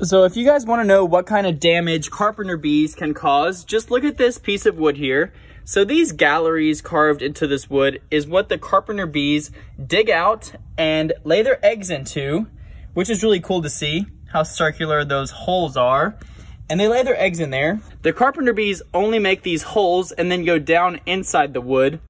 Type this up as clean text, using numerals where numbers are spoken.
So if you guys want to know what kind of damage carpenter bees can cause, just look at this piece of wood here. So these galleries carved into this wood is what the carpenter bees dig out and lay their eggs into, which is really cool to see how circular those holes are. And they lay their eggs in there. The carpenter bees only make these holes and then go down inside the wood